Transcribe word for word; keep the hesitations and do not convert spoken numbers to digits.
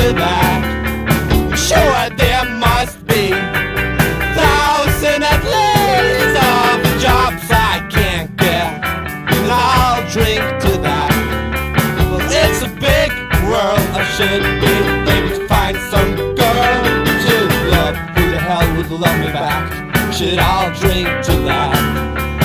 to that. Sure, there must be thousand at least of jobs I can't get, and I'll drink to that. Well, it's a big world, I should be able to find some girl to love. Who the hell would love me back? Should I'll drink to that.